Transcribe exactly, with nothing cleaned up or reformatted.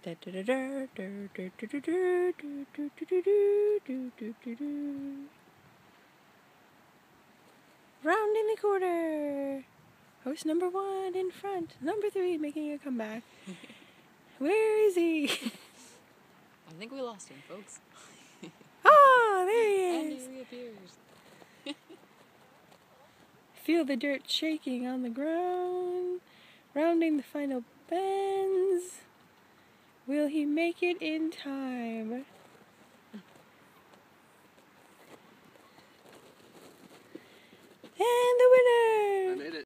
Rounding the corner. Horse number one in front. Number three making a comeback. Where is he? I think we lost him, folks. Oh, there he is. And he reappears. Feel the dirt shaking on the ground. Rounding the final bends. Will he make it in time? And the winner!